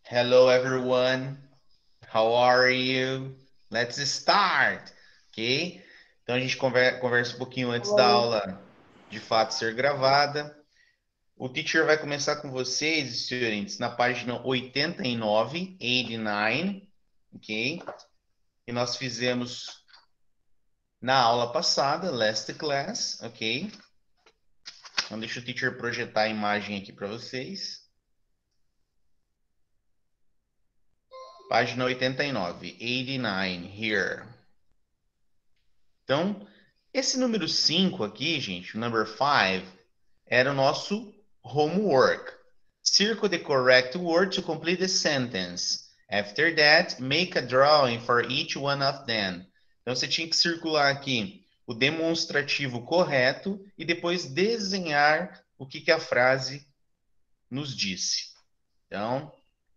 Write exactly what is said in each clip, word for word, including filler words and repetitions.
Hello, everyone. How are you? Let's start, ok? Então a gente conver- conversa um pouquinho antes da Oi. aula de fato ser gravada. O teacher vai começar com vocês, estudantes, na página oitenta e nove, oitenta e nove, ok? E nós fizemos na aula passada, last class, ok? Então deixa o teacher projetar a imagem aqui para vocês. Página oitenta e nove, oitenta e nove, here. Então, esse número cinco aqui, gente, o number five, era o nosso homework. Circle the correct word to complete the sentence. After that, make a drawing for each one of them. Então, você tinha que circular aqui o demonstrativo correto e depois desenhar o que, que a frase nos disse. Então,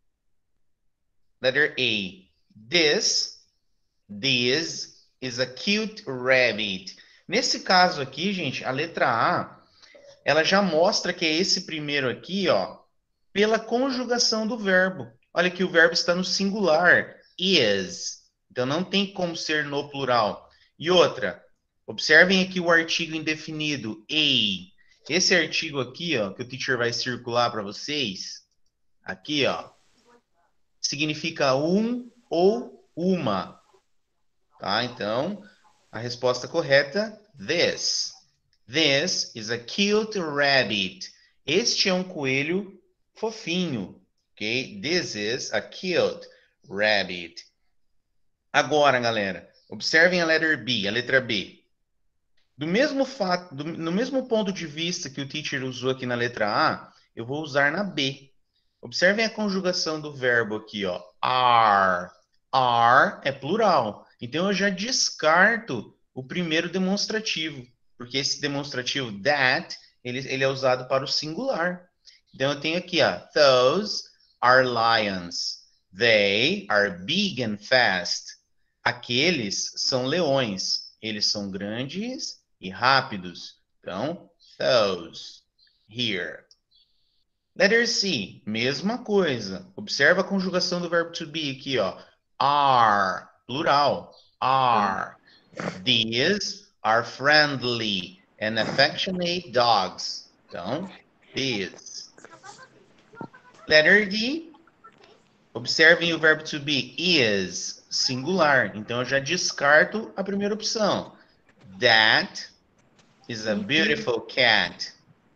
letter A. This, this is a cute rabbit. Nesse caso aqui, gente, a letra A, ela já mostra que é esse primeiro aqui, ó, pela conjugação do verbo. Olha que o verbo está no singular, is. Então não tem como ser no plural. E outra, observem aqui o artigo indefinido, a. Esse artigo aqui, ó, que o teacher vai circular para vocês, aqui, ó, significa um ou uma, tá? Então, a resposta correta, this. This is a cute rabbit. Este é um coelho fofinho, ok? This is a cute rabbit. Agora, galera, observem a letter B, a letra B. Do mesmo fato, do, no mesmo ponto de vista que o teacher usou aqui na letra A, eu vou usar na B. Observem a conjugação do verbo aqui, ó. Are. Are é plural. Então eu já descarto o primeiro demonstrativo, porque esse demonstrativo that, ele, ele é usado para o singular. Então eu tenho aqui, ó. Those are lions. They are big and fast. Aqueles são leões. Eles são grandes e rápidos. Então, those. Here. Letter C, mesma coisa. Observa a conjugação do verbo to be aqui, ó. Are, plural. Are. These are friendly and affectionate dogs. Então, these. Letter D, observem o verbo to be. Is, singular. Então, eu já descarto a primeira opção. That is a beautiful cat.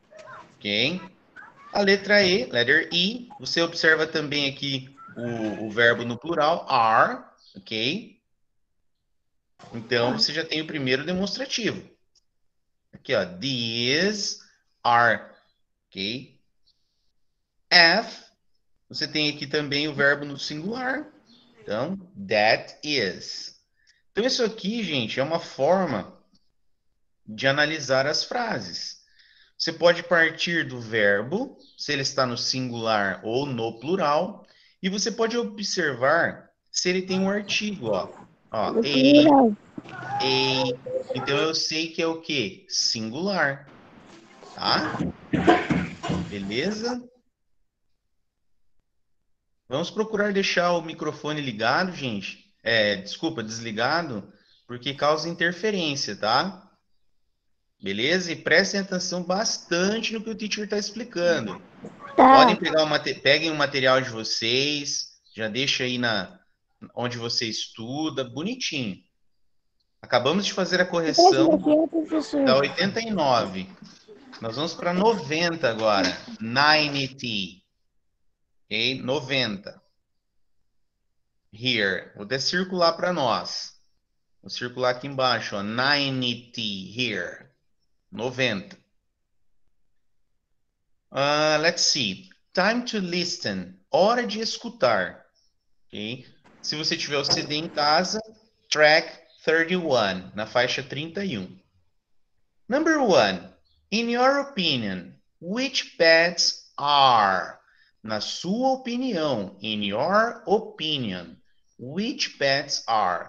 Ok? A letra E, letter E, você observa também aqui o, o verbo no plural, are, ok? Então, você já tem o primeiro demonstrativo. Aqui, ó, these are, ok? F, você tem aqui também o verbo no singular. Então, that is. Então, isso aqui, gente, é uma forma de analisar as frases. Você pode partir do verbo, se ele está no singular ou no plural, e você pode observar se ele tem um artigo, ó. Ó, No a, plural. a. Então eu sei que é o quê? Singular, tá? Beleza? Vamos procurar deixar o microfone ligado, gente. É, desculpa, desligado, porque causa interferência, tá? Beleza? E prestem atenção bastante no que o teacher está explicando. Podem Tá. pegar o mate... Peguem o material de vocês, já deixa aí na onde você estuda, bonitinho. Acabamos de fazer a Que página correção que é, professor? da oitenta e nove. Nós vamos para noventa agora. noventa. Ok? noventa. Here. Vou até circular para nós. Vou circular aqui embaixo. Ó. noventa. Here. noventa. Uh, let's see. Time to listen. Hora de escutar. Ok? Se você tiver o C D em casa, track thirty one, na faixa trinta e um. Number one, in your opinion, which pets are? Na sua opinião, in your opinion, which pets are?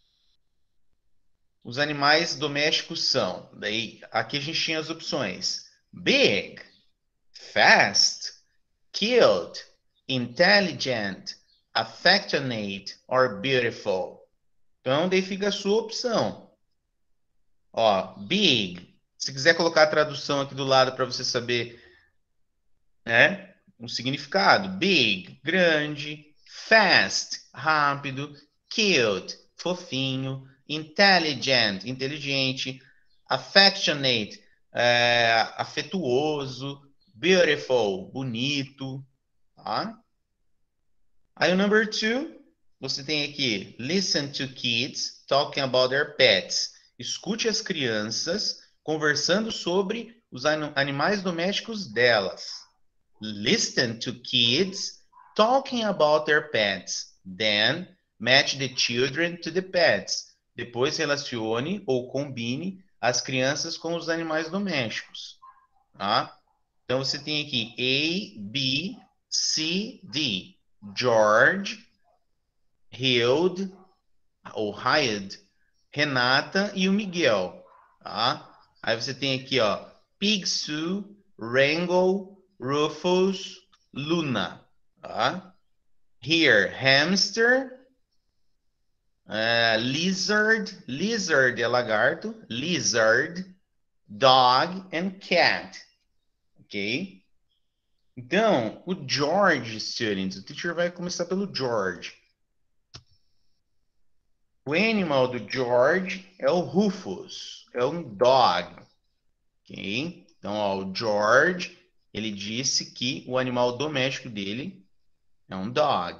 Os animais domésticos são, daí aqui a gente tinha as opções: big, fast, cute, intelligent, affectionate or beautiful. Então, daí fica a sua opção. Ó, big. Se quiser colocar a tradução aqui do lado para você saber, né, o significado. Big, grande. Fast, rápido. Cute, fofinho. Intelligent, inteligente. Affectionate, é, afetuoso. Beautiful, bonito. Tá? Aí o number two, você tem aqui, listen to kids talking about their pets. Escute as crianças conversando sobre os animais domésticos delas. Listen to kids talking about their pets. Then match the children to the pets. Depois relacione ou combine as crianças com os animais domésticos. Tá? Então você tem aqui A, B, C, D. George, Hild, ou Hyde, Renata e o Miguel, tá? Aí você tem aqui, ó, Pig Sue, Rango, Rufus, Luna, tá? Here, hamster, uh, lizard, lizard é lagarto, lizard, dog and cat, ok? Então, o George, students, o teacher vai começar pelo George. O animal do George é o Rufus, é um dog, ok? Então, ó, o George, ele disse que o animal doméstico dele é um dog.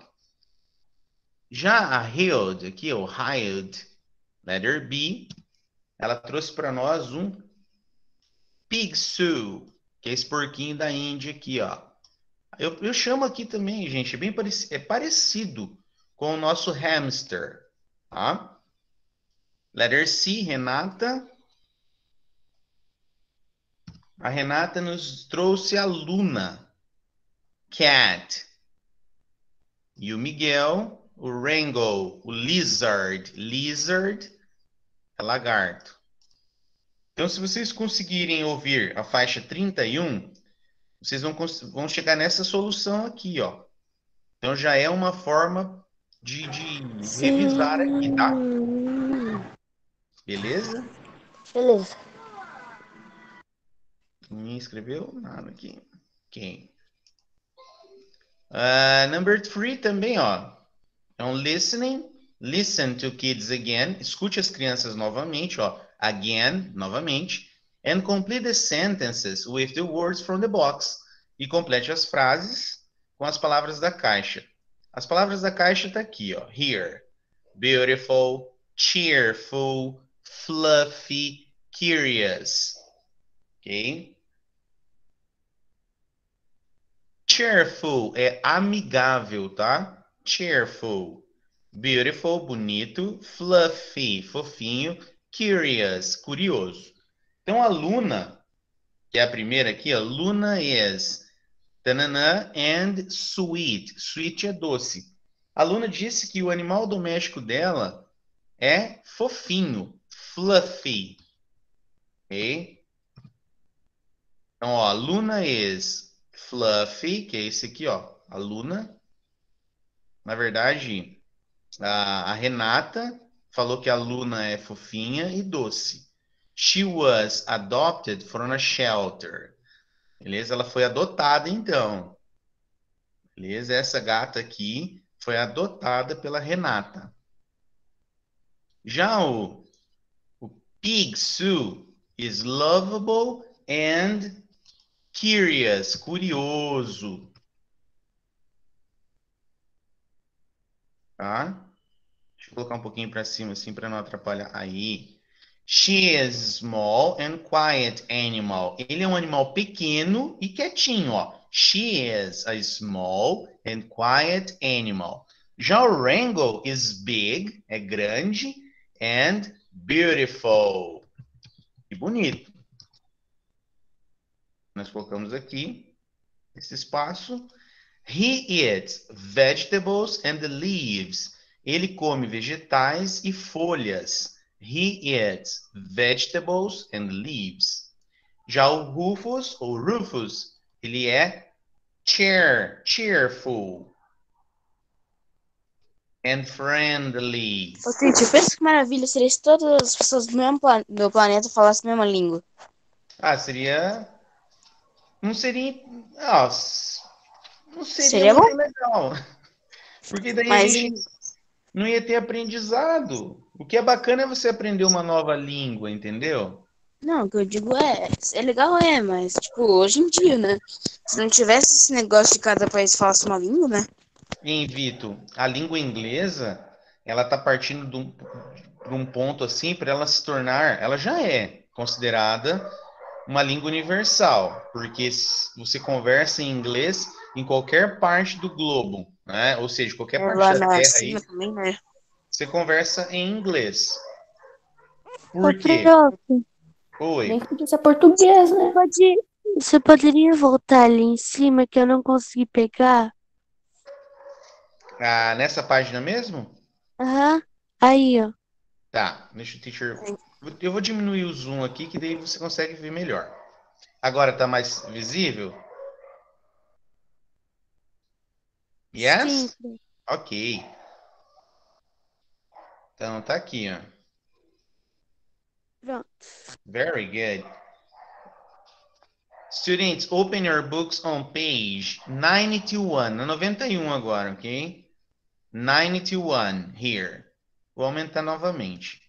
Já a Hild, aqui, o Hild, letter B, ela trouxe para nós um Pig Sue, que é esse porquinho da Índia aqui, ó. Eu, eu chamo aqui também, gente, é bem parecido, é parecido com o nosso hamster, tá? Letter C, Renata. A Renata nos trouxe a Luna, cat. E o Miguel, o Rango, o lizard. Lizard é lagarto. Então, se vocês conseguirem ouvir a faixa trinta e um, vocês vão, vão chegar nessa solução aqui, ó. Então, já é uma forma de, de revisar aqui, tá? Beleza? Beleza. Ninguém escreveu nada aqui. Ok. Uh, number three também, ó. Então, listening, listen to kids again. Escute as crianças novamente, ó. Again, novamente. And complete the sentences with the words from the box. E complete as frases com as palavras da caixa. As palavras da caixa tá aqui, ó. Here. Beautiful, cheerful, fluffy, curious. Ok? Cheerful é amigável, tá? Cheerful. Beautiful, bonito. Fluffy, fofinho. Curious, curioso. Então, a Luna, que é a primeira aqui, ó. Luna is tananã and sweet. Sweet é doce. A Luna disse que o animal doméstico dela é fofinho. Fluffy. Ok? Então, ó, Luna is fluffy, que é esse aqui, ó. A Luna. Na verdade, a, a Renata falou que a Luna é fofinha e doce. She was adopted from a shelter. Beleza? Ela foi adotada, então. Beleza? Essa gata aqui foi adotada pela Renata. Já o, o Pig Sue is lovable and curious, curioso. Tá? Deixa eu colocar um pouquinho para cima, assim, para não atrapalhar. Aí. She is small and quiet animal. Ele é um animal pequeno e quietinho, ó. She is a small and quiet animal. Já o Rango is big, é grande, and beautiful. E bonito. Nós colocamos aqui esse espaço. He eats vegetables and leaves. Ele come vegetais e folhas. He eats vegetables and leaves. Já o Rufus, ou Rufus, ele é Cheer, cheerful. And friendly. Ô, Titi, pensa que maravilha seria se todas as pessoas do mesmo plan- do planeta falassem a mesma língua. Ah, seria. Não seria. Ah, s- não seria Seria bom, muito legal. Porque daí a mas gente não ia ter aprendizado. O que é bacana é você aprender uma nova língua, entendeu? não, o que eu digo é, é legal é, mas tipo, hoje em dia, né? Se não tivesse esse negócio de cada país falasse uma língua, né? Em Vito, a língua inglesa, ela está partindo de um, de um ponto assim para ela se tornar, ela já é considerada uma língua universal, porque você conversa em inglês em qualquer parte do globo, né? Ou seja, qualquer É, parte lá da na Terra China aí, também, né? você conversa em inglês. Ô, Por quê? Prof, Oi. nem que podia ser português, né? Pode, você poderia voltar ali em cima que eu não consegui pegar? Ah, nessa página mesmo? Aham. Aí, ó. Tá, deixa o teacher. Eu vou diminuir o zoom aqui, que daí você consegue ver melhor. Agora tá mais visível? Sim. Yes? Ok. Então tá aqui, ó. Pronto. Very good. Students, open your books on page ninety-one. Na noventa e um agora, ok? ninety-one, here. Vou aumentar novamente.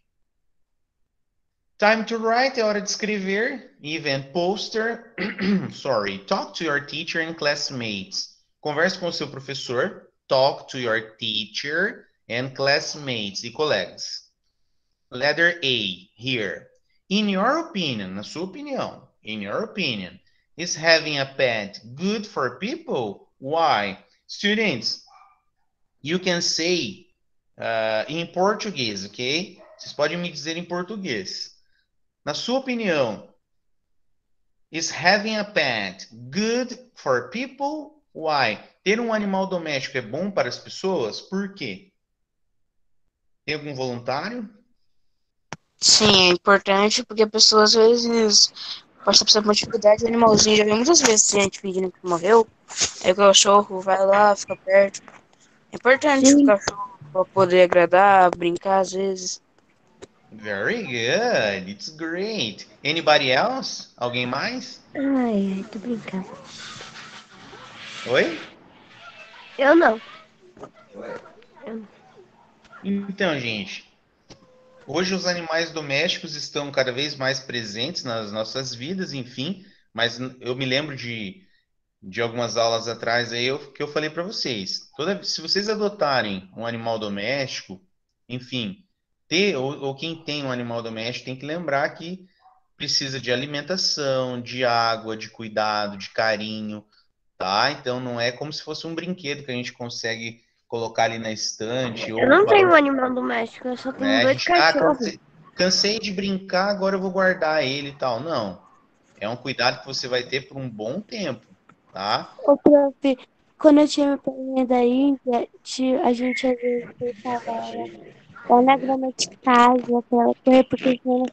Time to write, é hora de escrever. Event poster. Sorry. Talk to your teacher and classmates. Converse com o seu professor. Talk to your teacher and classmates e colegas. Letter A, here. In your opinion, na sua opinião, in your opinion, is having a pet good for people? Why? Students, you can say uh, em português, ok? Vocês podem me dizer em português. Na sua opinião, is having a pet good for people? Why? Ter um animal doméstico é bom para as pessoas? Por quê? Tem algum voluntário? Sim, é importante porque a pessoa às vezes pode estar precisando de uma dificuldade, o animalzinho já vi muitas vezes gente pedindo que morreu, aí o cachorro vai lá, fica perto. É importante o Sim. cachorro pra poder agradar, brincar às vezes. Very good. It's great. Anybody else? Alguém mais? Ai, ai, tô brincando. Oi? Eu não. Então, gente, hoje os animais domésticos estão cada vez mais presentes nas nossas vidas, enfim, mas eu me lembro de, de algumas aulas atrás aí eu, que eu falei para vocês. Toda, se vocês adotarem um animal doméstico, enfim, ter ou, ou quem tem um animal doméstico tem que lembrar que precisa de alimentação, de água, de cuidado, de carinho, tá? Então não é como se fosse um brinquedo que a gente consegue colocar ali na estante Eu ou não tenho falar, um animal doméstico, eu só tenho né? A dois gente, ah, cachorros. cansei, cansei de brincar, agora eu vou guardar ele e tal. Não. É um cuidado que você vai ter por um bom tempo, tá? Ô, prof, quando eu tinha minha perninha da Índia, ti- a gente às vezes deixava ela lá na grama de casa pra ela correr, porque senão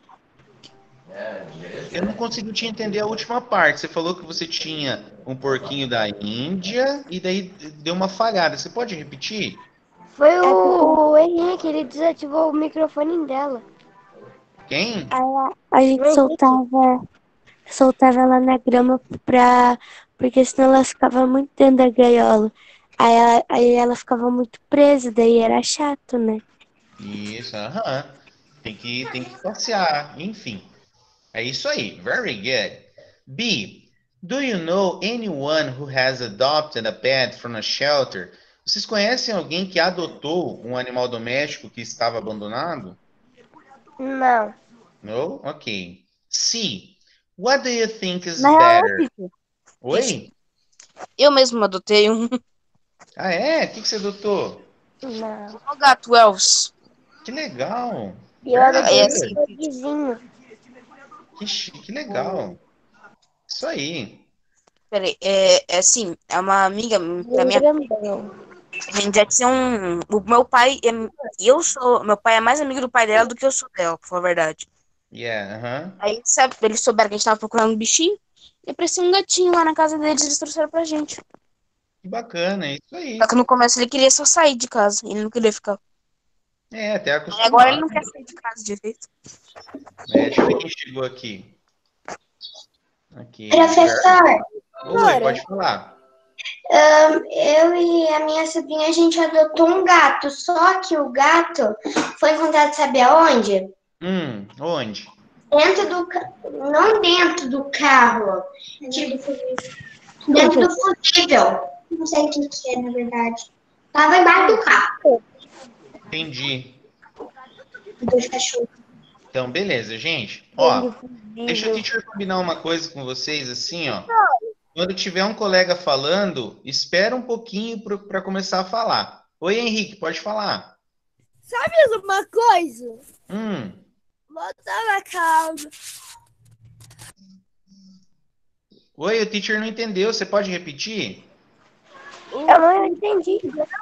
Eu não consegui te entender a última parte. Você falou que você tinha um porquinho da Índia e daí deu uma falhada. Você pode repetir? foi é porque o Henrique, ele desativou o microfone dela. Quem? Aí a, a gente soltava, soltava ela na grama pra. Porque senão ela ficava muito dentro da gaiola. Aí ela, aí ela ficava muito presa, daí era chato, né? Isso, aham. Tem que, tem que passear, enfim. É isso aí. Very good. B. Do you know anyone who has adopted a pet from a shelter? Vocês conhecem alguém que adotou um animal doméstico que estava abandonado? Não. No? Ok. C. What do you think is Na real, better? Titi, Oi? eu mesmo adotei um, Ah, é? O que, que você adotou? Não. um gato Elvis. Que legal. E eu Very Aí adotei assim, good. um dogzinho. Que, chi- que legal. Isso aí. peraí, é, é assim, é uma amiga da Bem minha. grandão. A gente já tinha um. O meu pai. É, eu sou. Meu pai é mais amigo do pai dela do que eu sou dela, pra falar a verdade. Yeah, aham. Aí, sabe, eles souberam que a gente tava procurando um bichinho. E apareceu um gatinho lá na casa deles, eles trouxeram pra gente. Que bacana, é isso aí. Só que no começo ele queria só sair de casa. Ele não queria ficar. É, até E agora ele acostumar. não quer sair de casa direito. É, deixa eu ver quem chegou aqui. Aqui. Professor, Oi, pode falar. ahn, eu e a minha sobrinha, a gente adotou um gato, só que o gato foi encontrado, sabe aonde? Hum, onde? Dentro do, ca- não dentro do carro, tipo, dentro do fusível. Não sei o que que é, na verdade. Tava embaixo do carro, Entendi. dos cachorros. Então, beleza, gente. Ó, deixa o teacher combinar uma coisa com vocês, assim, ó. Quando tiver um colega falando, espera um pouquinho para começar a falar. Oi, Henrique, pode falar. Sabe uma coisa? Hum, Voltar na casa. oi, o teacher não entendeu. Você pode repetir? Eu não entendi.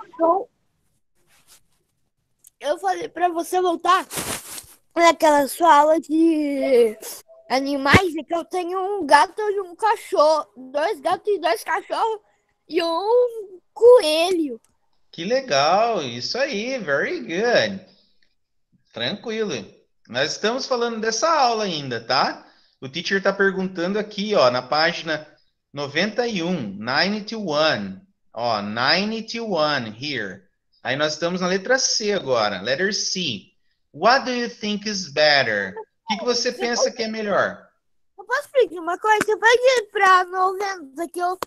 Eu falei pra você voltar naquela sua aula de animais, é que eu tenho um gato e um cachorro. Dois gatos e dois cachorros e um coelho. Que legal, isso aí, very good. Tranquilo. Nós estamos falando dessa aula ainda, tá? O teacher está perguntando aqui, ó, na página noventa e um, noventa e um, ó, noventa e um, here. Aí nós estamos na letra C agora, letter C. What do you think is better? O que, que você pensa que é melhor? Eu posso pedir uma coisa? Você pode ir pra noventa que eu...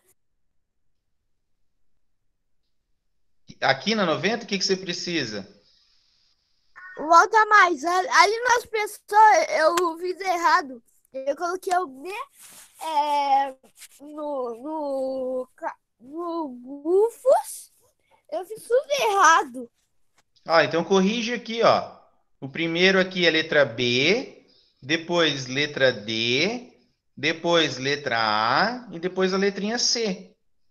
Aqui na noventa, o que, que você precisa? Volta mais. Ali nas pessoas eu fiz errado. Eu coloquei o B é, no, no, ca- no Bufos. Eu fiz tudo errado. Ó, então corrige aqui, ó. O primeiro aqui é letra B, depois letra D, depois letra A e depois a letrinha C.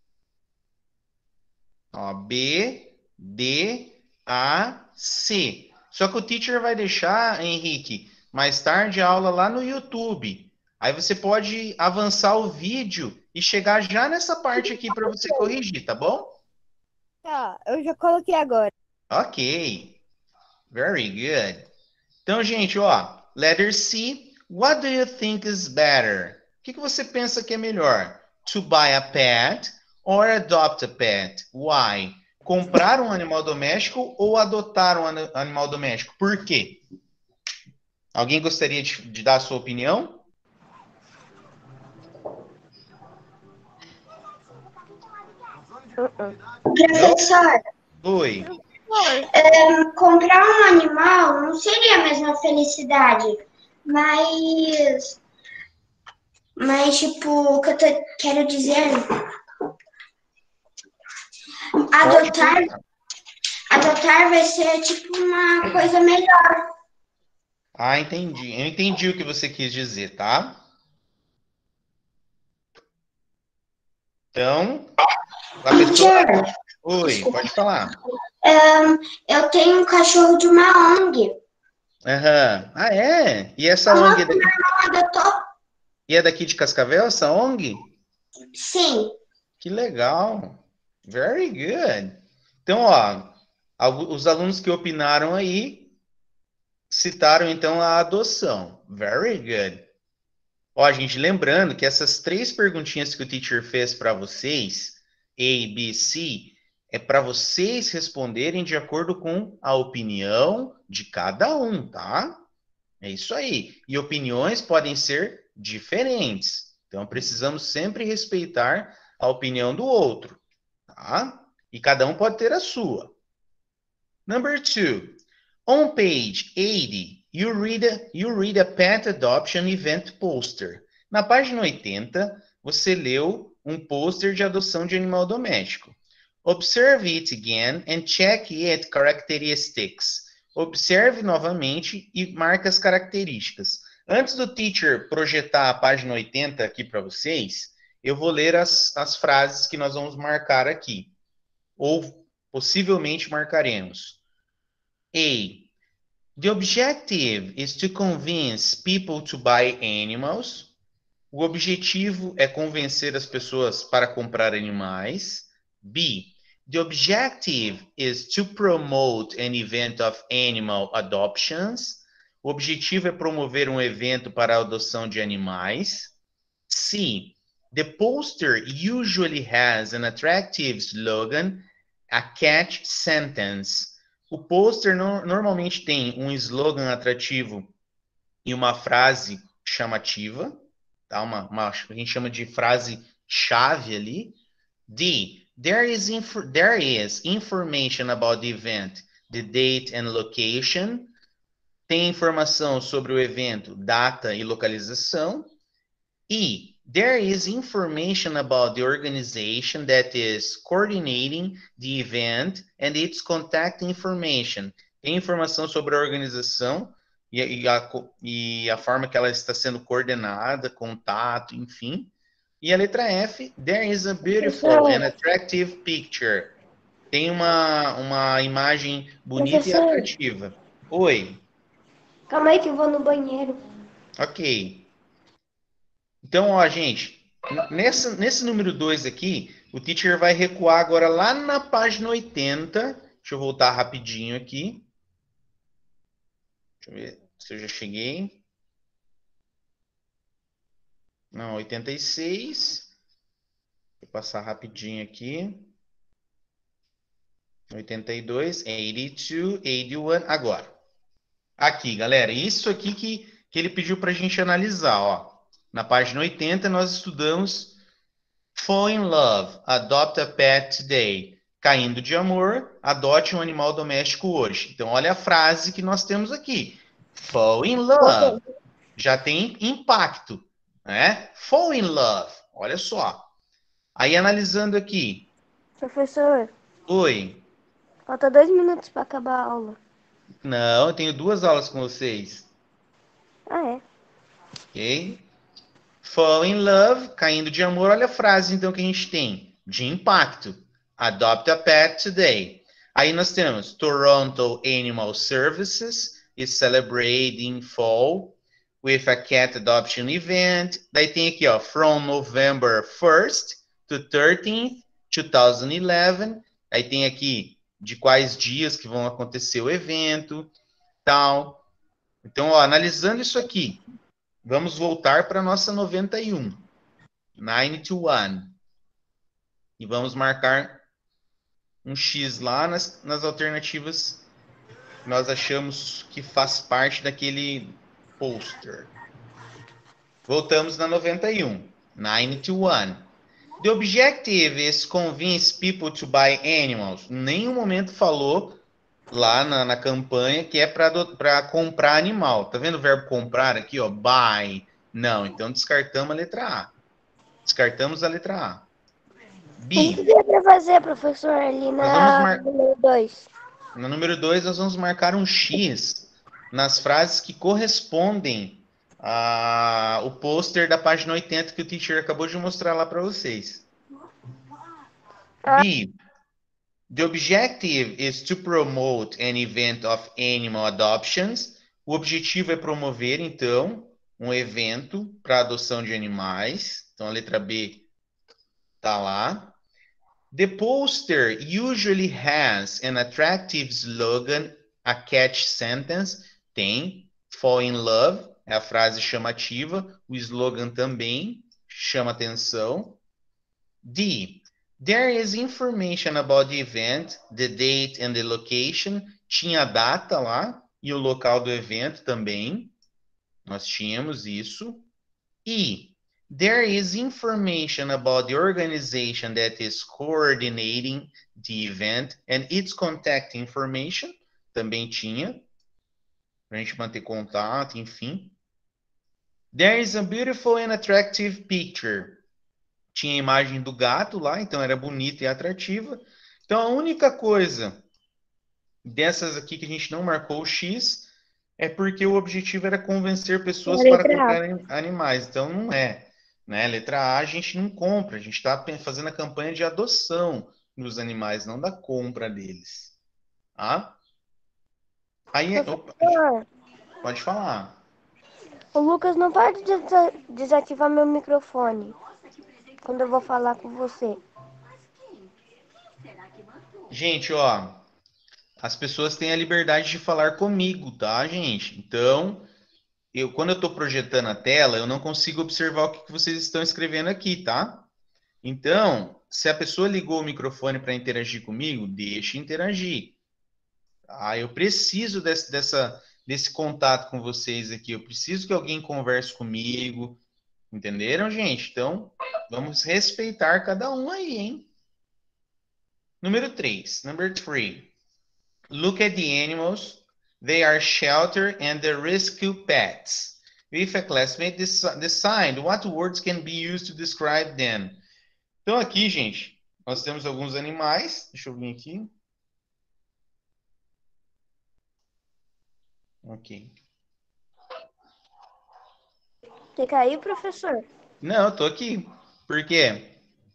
Ó, B, D, A, C. Só que o teacher vai deixar, Henrique, mais tarde a aula lá no YouTube. Aí você pode avançar o vídeo e chegar já nessa parte aqui para você corrigir, tá bom? Tá, eu já coloquei agora. Ok. Very good. Então, gente, ó, letter C. What do you think is better? O que, que você pensa que é melhor? To buy a pet or adopt a pet? Why? Comprar um animal doméstico ou adotar um ani- animal doméstico? Por quê? Alguém gostaria de, de dar a sua opinião? Professor, Oi. ahn, comprar um animal não seria a mesma felicidade, mas, mas tipo, o que eu tô- quero dizer, adotar, adotar vai ser tipo uma coisa melhor. Ah, entendi. Eu entendi o que você quis dizer, tá? Então, a pessoa... Teacher, Oi, pode falar. ahn, eu tenho um cachorro de uma O N G. Aham. Ah, é? E essa O N G é daqui, Não adotou? e é daqui de Cascavel, essa O N G? Sim. Que legal. Very good. Então, ó, algu- os alunos que opinaram aí citaram então a adoção. Very good. Ó, gente, lembrando que essas três perguntinhas que o teacher fez para vocês, A, B, C, é para vocês responderem de acordo com a opinião de cada um, tá? É isso aí. E opiniões podem ser diferentes. Então, precisamos sempre respeitar a opinião do outro, tá? E cada um pode ter a sua. Number two. On page eighty, you read a, you read a pet adoption event poster. Na página oitenta, você leu um pôster de adoção de animal doméstico. Observe it again and check its characteristics. Observe novamente e marque as características. Antes do teacher projetar a página oitenta aqui para vocês, eu vou ler as, as frases que nós vamos marcar aqui. Ou possivelmente marcaremos. A. The objective is to convince people to buy animals. O objetivo é convencer as pessoas para comprar animais. B. The objective is to promote an event of animal adoptions. O objetivo é promover um evento para a adoção de animais. C. The poster usually has an attractive slogan, a catch sentence. O pôster no, normalmente tem um slogan atrativo e uma frase chamativa, tá? Uma, uma, a gente chama de frase chave ali. D. There is, there is information about the event, the date and location. Tem informação sobre o evento, data e localização. E. There is information about the organization that is coordinating the event and its contact information. Tem informação sobre a organização e, e, a, e a forma que ela está sendo coordenada, contato, enfim. E a letra F, there is a beautiful and attractive picture. Tem uma, uma imagem bonita Professor. E atrativa. Oi. Calma aí que eu vou no banheiro. Ok. Então, ó, gente, nesse, nesse número dois aqui, o teacher vai recuar agora lá na página oitenta. Deixa eu voltar rapidinho aqui. Deixa eu ver se eu já cheguei. Não, oitenta e seis. Vou passar rapidinho aqui. oitenta e dois, oitenta e dois, oitenta e um, agora. Aqui, galera, isso aqui que, que ele pediu para a gente analisar, ó. Na página oitenta, nós estudamos Fall in Love, Adopt a Pet Today. Caindo de amor, adote um animal doméstico hoje. Então, olha a frase que nós temos aqui. Fall in Love. Já tem impacto, né? Fall in Love. Olha só. Aí, analisando aqui. Professor. Oi. Falta dois minutos para acabar a aula. Não, eu tenho duas aulas com vocês. Ah, é? Ok. Fall in love, caindo de amor. Olha a frase, então, que a gente tem de impacto. Adopt a pet today. Aí nós temos Toronto Animal Services is celebrating fall with a cat adoption event. Daí tem aqui, ó, from November first to thirteenth, two thousand eleven. Aí tem aqui de quais dias que vão acontecer o evento, tal. Então, ó, analisando isso aqui, vamos voltar para a nossa noventa e um. noventa e um. E vamos marcar um X lá nas, nas alternativas que nós achamos que faz parte daquele poster. Voltamos na noventa e um. noventa e um. The objective is convince people to buy animals. Em nenhum momento falou lá na, na campanha que é para comprar animal. Tá vendo o verbo comprar aqui, ó? Buy. Não, então descartamos a letra A. Descartamos a letra A. B. O que dá para fazer, professor, ali na mar... número dois? No número dois, nós vamos marcar um X nas frases que correspondem ao pôster da página oitenta que o teacher acabou de mostrar lá para vocês. Ah. B. The objective is to promote an event of animal adoptions. O objetivo é promover, então, um evento para adoção de animais. Então, a letra B está lá. The poster usually has an attractive slogan, a catch sentence. Tem fall in love, é a frase chamativa. O slogan também chama atenção. D. There is information about the event, the date and the location. Tinha a data lá e o local do evento também. Nós tínhamos isso. E there is information about the organization that is coordinating the event and its contact information. Também tinha. Para a gente manter contato, enfim. There is a beautiful and attractive picture. Tinha a imagem do gato lá, então era bonita e atrativa. Então, a única coisa dessas aqui que a gente não marcou o X é porque o objetivo era convencer pessoas para comprarem animais. Então, não é. Né? Letra A, a gente não compra. A gente está fazendo a campanha de adoção dos animais, não da compra deles. Tá? Aí, opa, pode falar. O Lucas não pode desa- desativar meu microfone quando eu vou falar com você. Gente, ó, as pessoas têm a liberdade de falar comigo, tá, gente? Então, eu, quando eu estou projetando a tela, eu não consigo observar o que que vocês estão escrevendo aqui, tá? Então, se a pessoa ligou o microfone para interagir comigo, deixe interagir. Ah, eu preciso desse, dessa, desse contato com vocês aqui. Eu preciso que alguém converse comigo. Entenderam, gente? Então, vamos respeitar cada um aí, hein? Número três. Number three. Look at the animals. They are shelter and the rescue pets. If a classmate decide what words can be used to describe them. Então, aqui, gente, nós temos alguns animais. Deixa eu vir aqui. Ok. Você caiu, professor? Não, eu tô aqui. Por quê?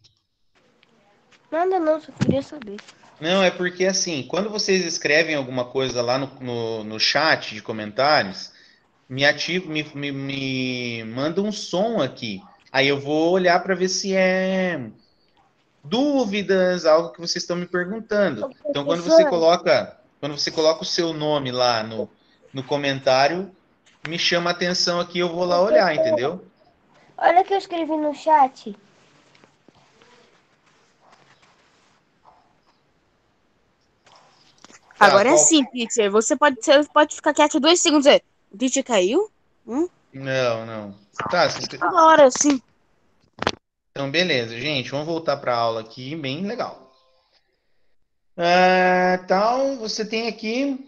Nada não, só queria saber. Não, é porque assim, quando vocês escrevem alguma coisa lá no, no, no chat de comentários, me ativa, me, me, me manda um som aqui. Aí eu vou olhar para ver se é dúvidas, algo que vocês estão me perguntando. Então, quando você coloca, quando você coloca o seu nome lá no, no comentário, me chama a atenção aqui, eu vou lá olhar, entendeu? Olha o que eu escrevi no chat. Tá, Agora é qual- sim, teacher. Você pode, você pode ficar quieto dois segundos aí. O teacher caiu? Hum? Não, não. Tá, vocês- Toda hora, sim. então beleza, gente, vamos voltar para a aula aqui, bem legal. Ah, então, você tem aqui.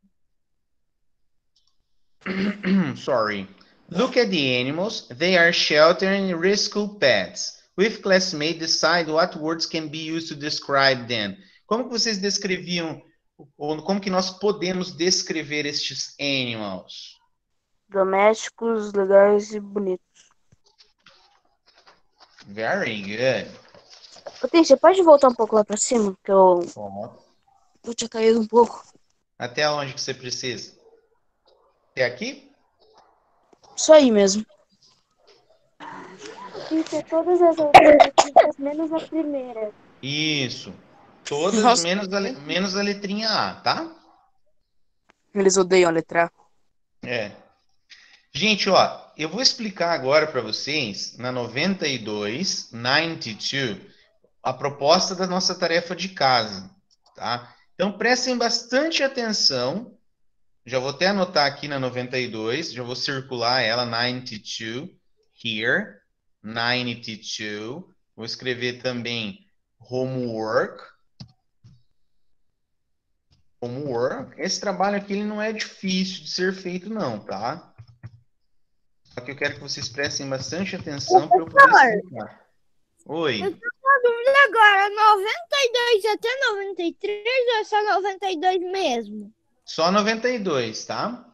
Sorry. Look at the animals. They are shelter and rescue pets. With classmates, decide what words can be used to describe them. Como que vocês descreviam, ou como que nós podemos descrever estes animals? Domésticos, legais e bonitos. Very good. Ô, teacher, pode voltar um pouco lá pra cima? Que eu, Ó, eu tinha caído um pouco. até onde que você precisa? Até aqui? Isso aí mesmo. Isso, todas as alternativas, menos a primeira. Isso. Todas Nossa. menos a, le- menos a letrinha A, tá? Eles odeiam a letra A. É. Gente, ó, eu vou explicar agora para vocês, na noventa e dois, noventa e dois, a proposta da nossa tarefa de casa, tá? Então, prestem bastante atenção. Já vou até anotar aqui na noventa e dois, já vou circular ela, noventa e dois, here, noventa e dois. Vou escrever também homework. Homework. Esse trabalho aqui ele não é difícil de ser feito, não, tá? Só que eu quero que vocês prestem bastante atenção para eu poder explicar. Oi. Eu tô com dúvida agora, noventa e dois até noventa e três ou é só noventa e dois mesmo? Só noventa e dois, tá?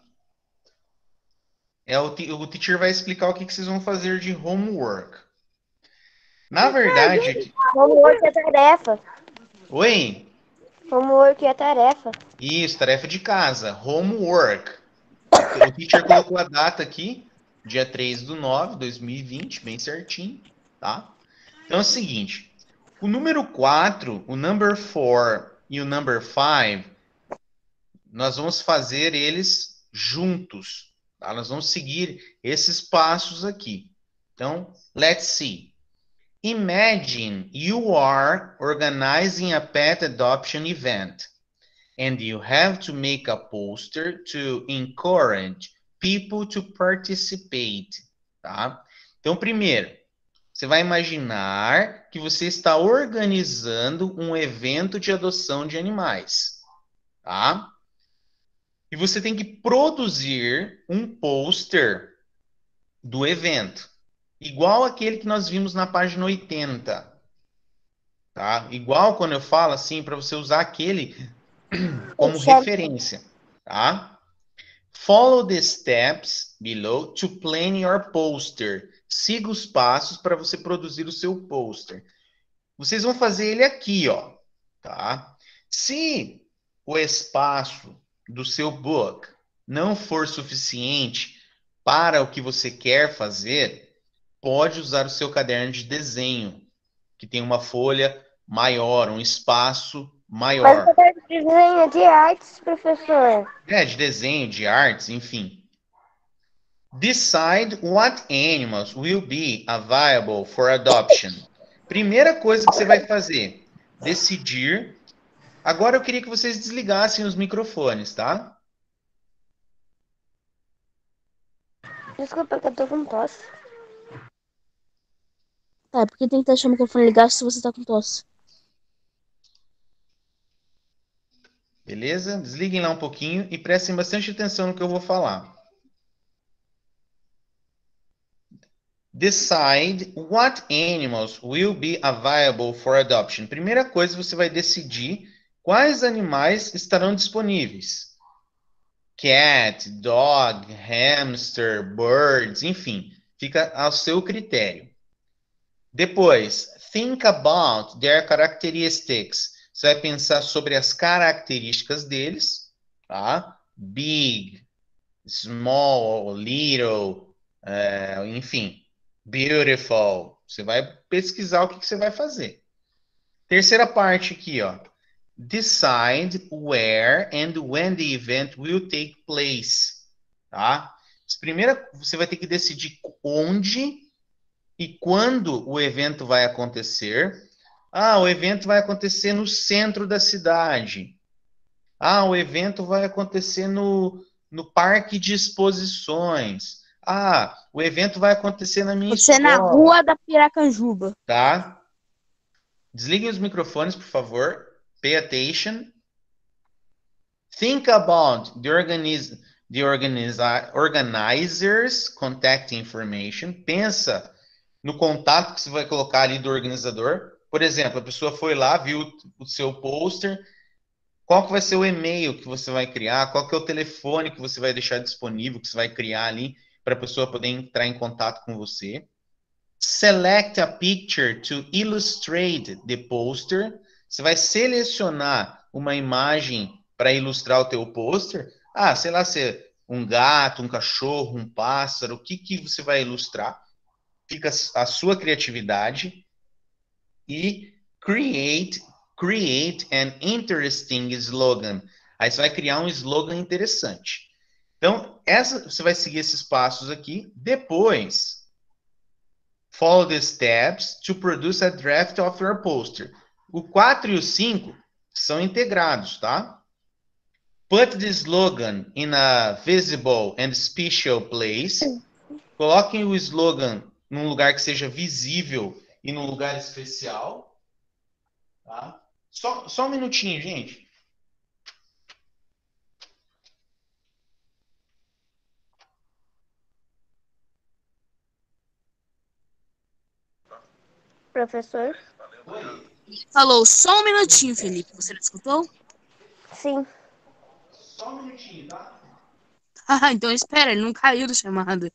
É, o, o teacher vai explicar o que, que vocês vão fazer de homework. Na verdade... Homework é tarefa. Oi? Homework é tarefa. Isso, tarefa de casa. Homework. O teacher colocou a data aqui, dia três do nove de dois mil e vinte, bem certinho, tá? Então é o seguinte, o número quatro, o number four e o number five, nós vamos fazer eles juntos, tá? Nós vamos seguir esses passos aqui. Então, let's see. Imagine you are organizing a pet adoption event and you have to make a poster to encourage people to participate, tá? Então, primeiro, você vai imaginar que você está organizando um evento de adoção de animais, tá? E você tem que produzir um pôster do evento, igual aquele que nós vimos na página oitenta, tá? Igual quando eu falo assim, para você usar aquele como referência, tá? Follow the steps below to plan your poster. Siga os passos para você produzir o seu pôster. Vocês vão fazer ele aqui, ó, tá? Se o espaço do seu book não for suficiente para o que você quer fazer, pode usar o seu caderno de desenho, que tem uma folha maior, um espaço Mas maior. eu quero desenho de artes, professor. É, de desenho, de artes, enfim. Decide what animals will be available for adoption. Primeira coisa que você vai fazer, decidir. Agora eu queria que vocês desligassem os microfones, tá? Desculpa que eu tô com tosse. Tá, porque tem que deixar o microfone ligado se você tá com tosse. Beleza? Desliguem lá um pouquinho e prestem bastante atenção no que eu vou falar. Decide what animals will be available for adoption. Primeira coisa, você vai decidir quais animais estarão disponíveis. Cat, dog, hamster, birds, enfim, fica ao seu critério. Depois, think about their characteristics. Você vai pensar sobre as características deles, tá? Big, small, little, é, enfim, beautiful. Você vai pesquisar o que, que você vai fazer. Terceira parte aqui, ó. Decide where and when the event will take place, tá? Primeiro, você vai ter que decidir onde e quando o evento vai acontecer. Ah, o evento vai acontecer no centro da cidade. Ah, o evento vai acontecer no, no parque de exposições. Ah, o evento vai acontecer na minha Você é na escola. rua da Piracanjuba. Tá? Desliguem os microfones, por favor. Pay attention. Think about the, organiz the organiza organizers' contact information. Pensa no contato que você vai colocar ali do organizador. Por exemplo, a pessoa foi lá, viu o seu pôster. Qual que vai ser o e-mail que você vai criar? Qual que é o telefone que você vai deixar disponível, que você vai criar ali para a pessoa poder entrar em contato com você? Select a picture to illustrate the poster. Você vai selecionar uma imagem para ilustrar o teu pôster. Ah, sei lá, se é um gato, um cachorro, um pássaro, o que, que você vai ilustrar? Fica a sua criatividade. E create, create an interesting slogan. Aí você vai criar um slogan interessante. Então, essa, você vai seguir esses passos aqui. Depois, follow the steps to produce a draft of your poster. O quatro e o cinco são integrados, tá? Put the slogan in a visible and special place. Coloquem o slogan num lugar que seja visível e num lugar especial. Tá? Só, só um minutinho, gente. Professor? Oi. Falou só um minutinho, Felipe. Você não escutou? Sim. Só um minutinho, tá? Ah, então espera, ele não caiu da chamada.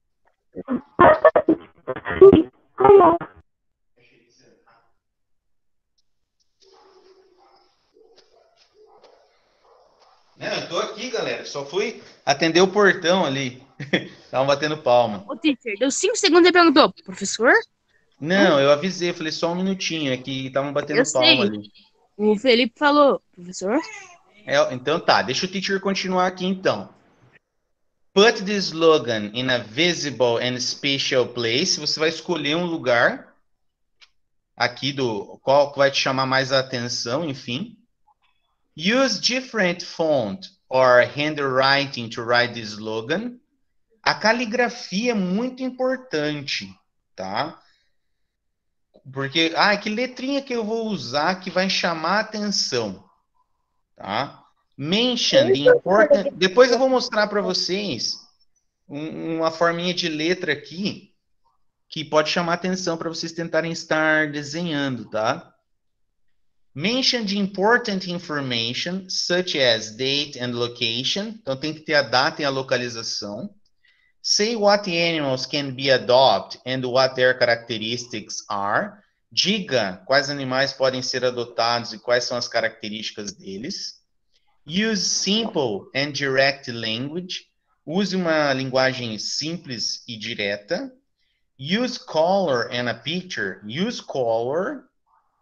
Não, eu tô aqui, galera. Só fui atender o portão ali. Estavam batendo palma. Ô, teacher, deu cinco segundos e perguntou, professor? Não, eu avisei, falei só um minutinho. É que estavam batendo Eu palma sei. ali. O Felipe falou, professor? É, então tá, deixa o teacher continuar aqui então. Put the slogan in a visible and special place. Você vai escolher um lugar aqui do qual vai te chamar mais a atenção, enfim. Use different font or handwriting to write the slogan. A caligrafia é muito importante, tá? Porque, ah, que letrinha que eu vou usar que vai chamar a atenção, tá? Mention the important... Depois eu vou mostrar para vocês um, uma forminha de letra aqui que pode chamar atenção para vocês tentarem estar desenhando, tá? Mention the important information, such as date and location. Então tem que ter a data e a localização. Say what animals can be adopted and what their characteristics are. Diga quais animais podem ser adotados e quais são as características deles. Use simple and direct language. Use uma linguagem simples e direta. Use color and a picture. Use color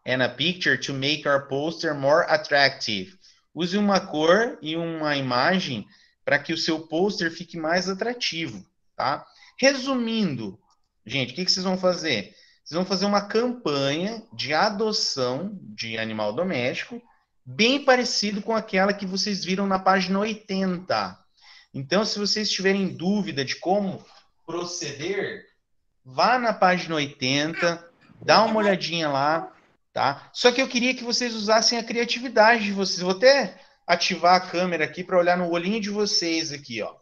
and a picture to make our poster more attractive. Use uma cor e uma imagem para que o seu pôster fique mais atrativo, tá? Resumindo, gente, o que, que vocês vão fazer? Vocês vão fazer uma campanha de adoção de animal doméstico, bem parecido com aquela que vocês viram na página oitenta. Então, se vocês tiverem dúvida de como proceder, vá na página oitenta, dá uma olhadinha lá, tá? Só que eu queria que vocês usassem a criatividade de vocês. Vou até ativar a câmera aqui para olhar no olhinho de vocês aqui, ó.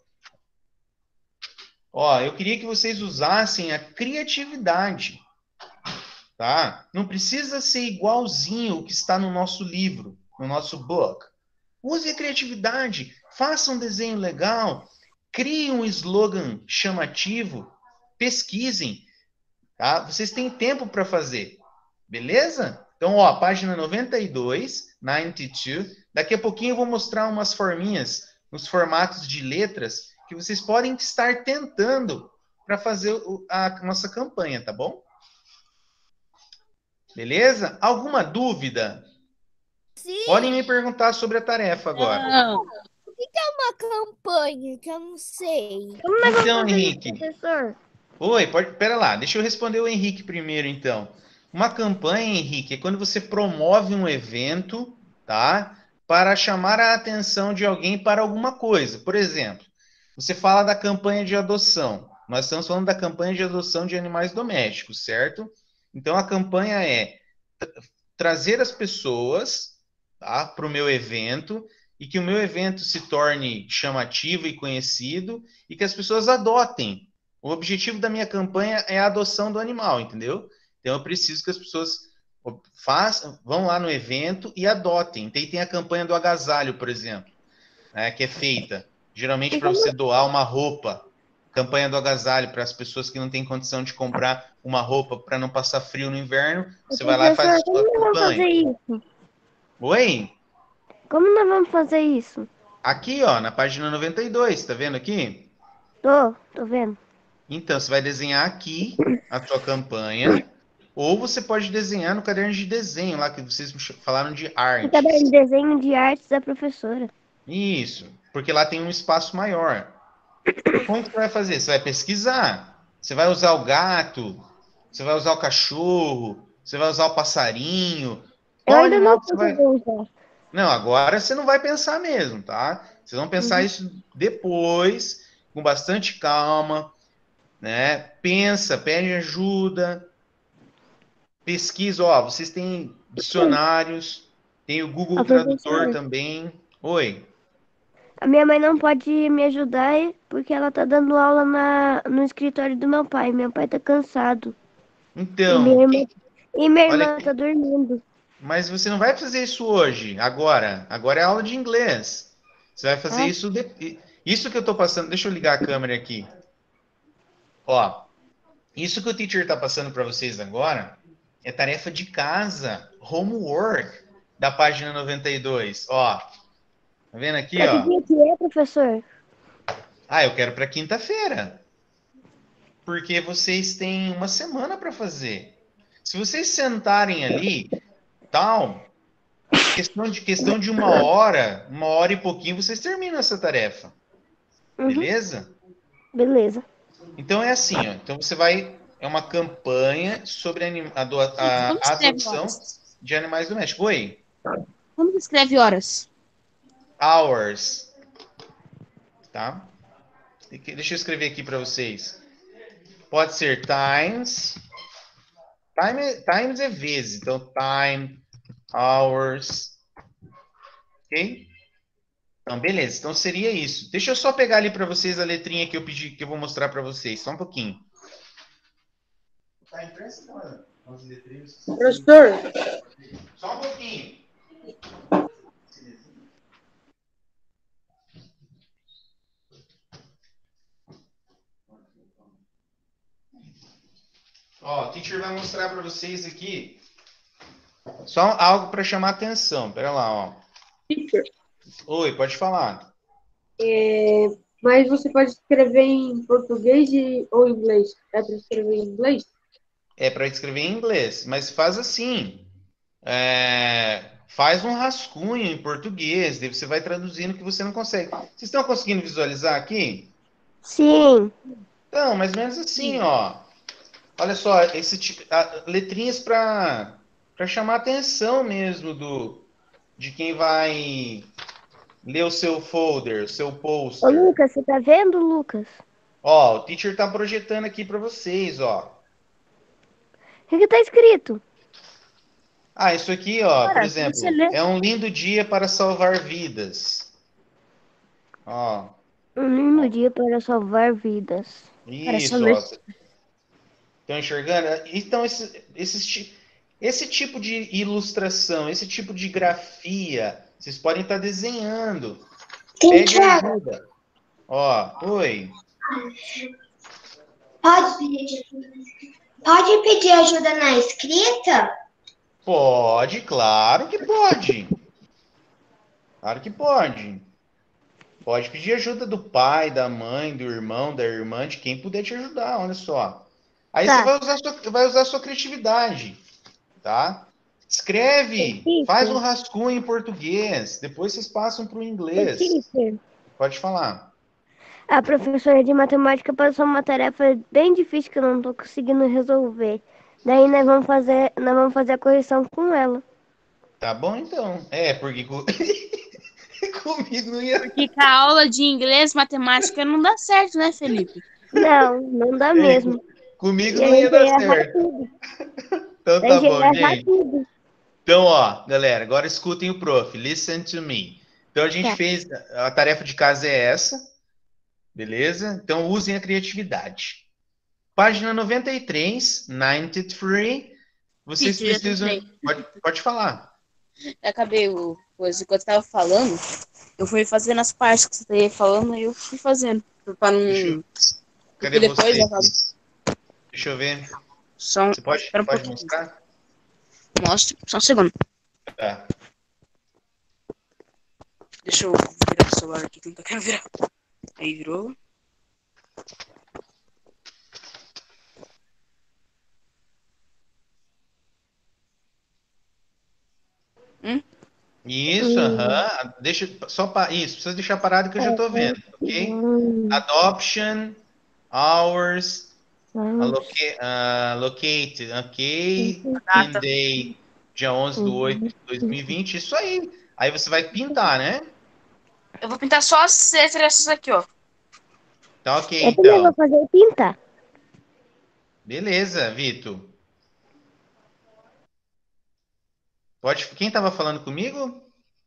Ó, eu queria que vocês usassem a criatividade, tá? Não precisa ser igualzinho o que está no nosso livro, no nosso book. Use a criatividade, faça um desenho legal, crie um slogan chamativo, pesquisem, tá? Vocês têm tempo para fazer, beleza? Então, ó, página noventa e dois, noventa e dois, daqui a pouquinho eu vou mostrar umas forminhas, nos formatos de letras, que vocês podem estar tentando para fazer a nossa campanha, tá bom? Beleza? Alguma dúvida? Sim. Podem me perguntar sobre a tarefa agora. Não. O que é uma campanha que eu não sei? Como nós Então, vamos fazer Henrique. isso, professor? Oi, pode, pera lá, deixa eu responder o Henrique primeiro, então. Uma campanha, Henrique, é quando você promove um evento, tá? Para chamar a atenção de alguém para alguma coisa. Por exemplo, você fala da campanha de adoção. Nós estamos falando da campanha de adoção de animais domésticos, certo? Então, a campanha é trazer as pessoas, tá, para o meu evento e que o meu evento se torne chamativo e conhecido e que as pessoas adotem. O objetivo da minha campanha é a adoção do animal, entendeu? Então, eu preciso que as pessoas façam, vão lá no evento e adotem. Então, tem a campanha do agasalho, por exemplo, né, que é feita geralmente para você doar uma roupa. Campanha do agasalho para as pessoas que não têm condição de comprar uma roupa para não passar frio no inverno. Você vai lá e faz a sua Como nós vamos fazer campanha. isso? Oi? Como nós vamos fazer isso? Aqui, ó, na página noventa e dois, tá vendo aqui? Tô, tô vendo. Então, você vai desenhar aqui a sua campanha, ou você pode desenhar no caderno de desenho, lá que vocês falaram de O arte. caderno de desenho de artes da professora. Isso, porque lá tem um espaço maior. Como que você vai fazer? Você vai pesquisar. Você vai usar o gato, você vai usar o cachorro, você vai usar o passarinho. Eu Qual ainda animal não que sei você vai... como usar. Não, agora você não vai pensar mesmo, tá? Vocês vão pensar Uhum. isso depois, com bastante calma, né? Pensa, pede ajuda, pesquisa, ó, vocês têm dicionários, tem o Google A Tradutor professora. também. Oi. A minha mãe não pode me ajudar porque ela tá dando aula na, no escritório do meu pai. Meu pai tá cansado. E Então, minha irmã, quem- e minha olha irmã aqui. tá dormindo. Mas você não vai fazer isso hoje, agora. Agora é aula de inglês. Você vai fazer Ah. isso... De... Isso que eu tô passando... Deixa eu ligar a câmera aqui. Ó, isso que o teacher tá passando para vocês agora é tarefa de casa, homework, da página noventa e dois. Ó, tá vendo aqui, Pra que ó? dia que é, professor? Ah, eu quero para quinta-feira. Porque vocês têm uma semana para fazer. Se vocês sentarem ali, tal, questão de, questão de uma hora, uma hora e pouquinho, vocês terminam essa tarefa. Uhum. Beleza? Beleza. Então é assim, ó. Então você vai... É uma campanha sobre a, anim- a, do- a- Como a escreve adoção horas? de animais domésticos. Oi? Como que escreve horas? Hours. Tá? E que- Deixa eu escrever aqui para vocês. Pode ser times. Time, é- times é vezes. Então, time, hours. Ok? Então, beleza. Então, seria isso. Deixa eu só pegar ali para vocês a letrinha que eu pedi, que eu vou mostrar para vocês. Só um pouquinho. Tá, empresta uma- umas letrinhas. Professor, Só um pouquinho. Ó, o teacher vai mostrar para vocês aqui só algo para chamar atenção. Pera lá, ó. teacher, Oi, pode falar. é, mas você pode escrever em português e, ou inglês? É para escrever em inglês? É para escrever em inglês, mas faz assim. é, faz um rascunho em português, daí você vai traduzindo o que você não consegue. Vocês estão conseguindo visualizar aqui? Sim. Então, mais ou menos assim, Sim. ó. Olha só, esse tipo, a- letrinhas para para chamar a atenção mesmo do de quem vai ler o seu folder, o seu Ô, poster. Lucas, você tá vendo, Lucas? Ó, o teacher tá projetando aqui para vocês, ó. O que que tá escrito? Ah, isso aqui, ó, por Cara, se você exemplo, ler. é um lindo dia para salvar vidas. Ó, Um lindo dia para salvar vidas. Cara, é só isso, ler. ó. Estão enxergando? Então, esse, esse, ti- esse tipo de ilustração, esse tipo de grafia, vocês podem estar desenhando. Pede Teacher, ajuda. Ó, oi. pode pedir, pode pedir ajuda na escrita? Pode, claro que pode. Claro que pode. Pode pedir ajuda do pai, da mãe, do irmão, da irmã, de quem puder te ajudar, olha só. Aí Tá. você vai usar sua, vai usar sua criatividade, tá? Escreve, faz um Teacher, rascunho em português, depois vocês passam para o ô, inglês. teacher, Pode falar. a professora de matemática passou uma tarefa bem difícil que eu não tô conseguindo resolver. Daí nós vamos fazer, nós vamos fazer a correção com ela. Tá bom então. É, porque co- comigo não ia. Porque com a aula de inglês, matemática não dá certo, né, Felipe? Não, não dá É, mesmo. co- comigo E a não ia gente dar ia errar certo. tudo. Então A tá gente ia bom, errar gente. tudo. Então, ó, galera, agora escutem o prof. Listen to me. Então a gente Tá. fez a tarefa de casa é essa, beleza? Então usem a criatividade. Página noventa e três, noventa e três. Vocês Teacher, já precisam. terminei. Pode, pode falar. Eu acabei o coisa. Enquanto você tava falando, eu fui fazendo as partes que você ia falando e eu fui fazendo. Pra não. Deixa eu- Cadê Porque depois você? eu falo. Deixa eu ver. Só um... Você pode, Espera um pode pouquinho. mostrar? Mostra. Só um segundo. Tá. Deixa eu virar o celular aqui que não tá querendo virar. Aí virou. Isso, Hum. aham. Deixa só pa- isso, precisa deixar parado que eu já tô vendo, ok? Hum, Adoption, hours, hum, alloca uh, locate, ok? Data. In day, dia onze de oito de dois mil e vinte, isso aí. Aí você vai pintar, né? Eu vou pintar só as letras aqui, ó. Tá ok, Eu também então. vou fazer pintar. Beleza, Vitor. Pode, quem tava falando comigo?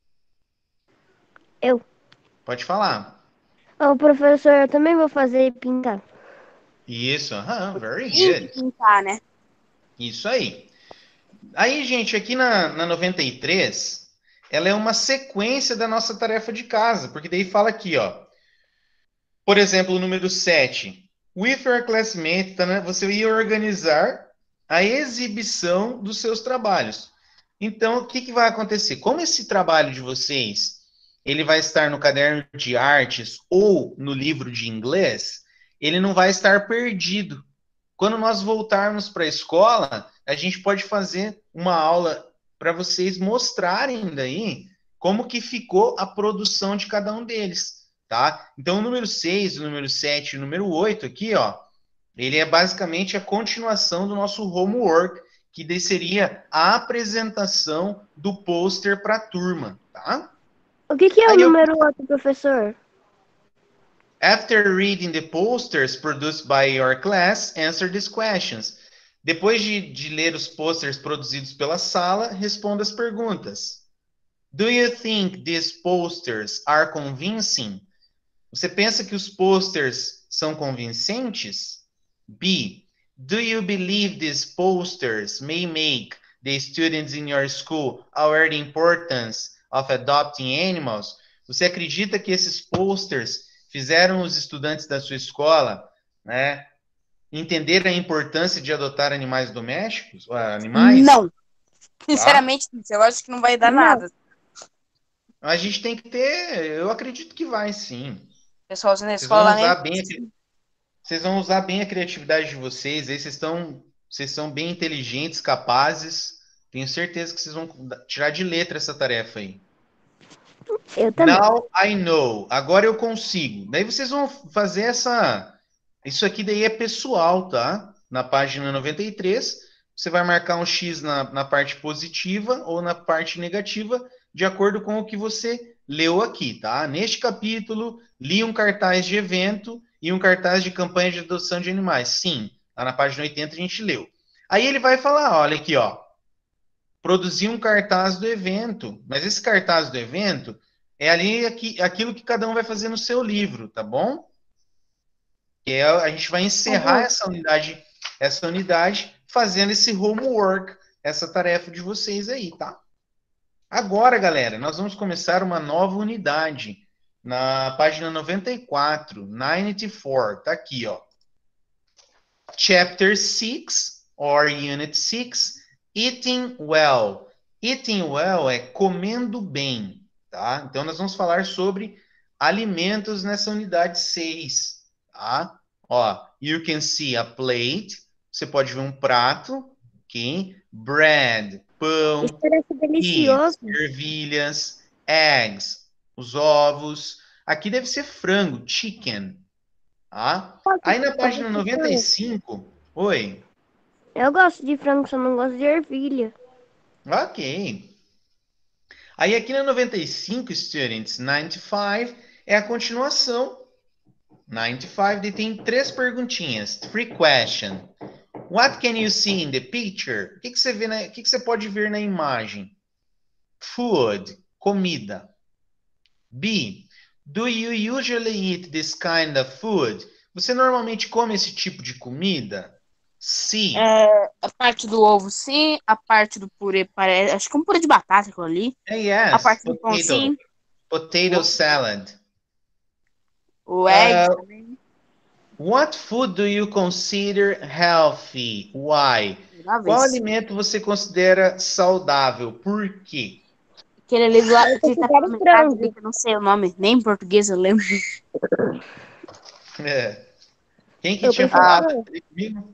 Eu. Pode falar. Ô, professor, eu também vou fazer pintar. Isso, aham, very Tem good. que pintar, né? Isso aí. Aí, gente, aqui na, na noventa e três, ela é uma sequência da nossa tarefa de casa, porque daí fala aqui, ó. Por exemplo, o número sete. With your classmate, tá, né? Você ia organizar a exibição dos seus trabalhos. Então, o que, que vai acontecer? Como esse trabalho de vocês, ele vai estar no caderno de artes ou no livro de inglês, ele não vai estar perdido. Quando nós voltarmos para a escola, a gente pode fazer uma aula para vocês mostrarem daí como que ficou a produção de cada um deles, tá? Então, o número seis, o número sete e o número oito aqui, ó, ele é basicamente a continuação do nosso homework, que daí seria a apresentação do pôster para a turma, tá? O que, que é Aí o eu- número outro, professor? After reading the posters produced by your class, answer these questions. Depois de, de ler os posters produzidos pela sala, responda as perguntas. Do you think these posters are convincing? Você pensa que os posters são convincentes? B. Do you believe these posters may make the students in your school aware the importance of adopting animals? Você acredita que esses posters fizeram os estudantes da sua escola, né, entender a importância de adotar animais domésticos, ah, animais? Não. Sinceramente, eu acho que não vai dar Não. nada. A gente tem que ter, eu acredito que vai sim. Pessoal, na Vocês escola vão lá usar nem... bem, a cri- vocês vão usar bem a criatividade de vocês, aí vocês estão, vocês são bem inteligentes, capazes, Tenho certeza que vocês vão tirar de letra essa tarefa aí. Eu também. Now I know. Agora eu consigo. Daí vocês vão fazer essa... Isso aqui daí é pessoal, tá? Na página noventa e três, você vai marcar um X na, na parte positiva ou na parte negativa, de acordo com o que você leu aqui, tá? Neste capítulo, li um cartaz de evento e um cartaz de campanha de adoção de animais. Sim, lá na página oitenta a gente leu. Aí ele vai falar, olha aqui, ó. Produzir um cartaz do evento. Mas esse cartaz do evento é ali aqui, aquilo que cada um vai fazer no seu livro, tá bom? E é, a gente vai encerrar essa unidade, essa unidade fazendo esse homework, essa tarefa de vocês aí, tá? Agora, galera, nós vamos começar uma nova unidade na página noventa e quatro, noventa e quatro, tá aqui, ó. Chapter six, or Unit six, Eating Well. Eating Well é comendo bem, tá? Então, nós vamos falar sobre alimentos nessa unidade seis, tá? Ó, you can see a plate. Você pode ver um prato, ok? Bread, pão. Isso parece delicioso. Meat, ervilhas, eggs, os ovos. Aqui deve ser frango, chicken, tá? Aí na página noventa e cinco, oi. Eu gosto de frango, só não gosto de ervilha. Ok. Aí aqui na noventa e cinco, students, noventa e cinco é a continuação. noventa e cinco, daí tem três perguntinhas. Three question. What can you see in the picture? O que, que você vê na, o que, que você pode ver na imagem? Food, comida. B. Do you usually eat this kind of food? Você normalmente come esse tipo de comida? C. É, a parte do ovo, sim. A parte do purê, parece. Acho que é um purê de batata aquilo ali. Yes. A parte do pão, Potato. sim. Potato salad. O egg Uh, também. What food do you consider healthy? Why? Uma Qual vez. alimento você considera saudável? Por quê? Aquele ali do lado que tá considero pela metade frango. ali, que eu não sei o nome. Nem em português eu lembro. É. Quem que Eu tinha prefiro falado frango. ali comigo?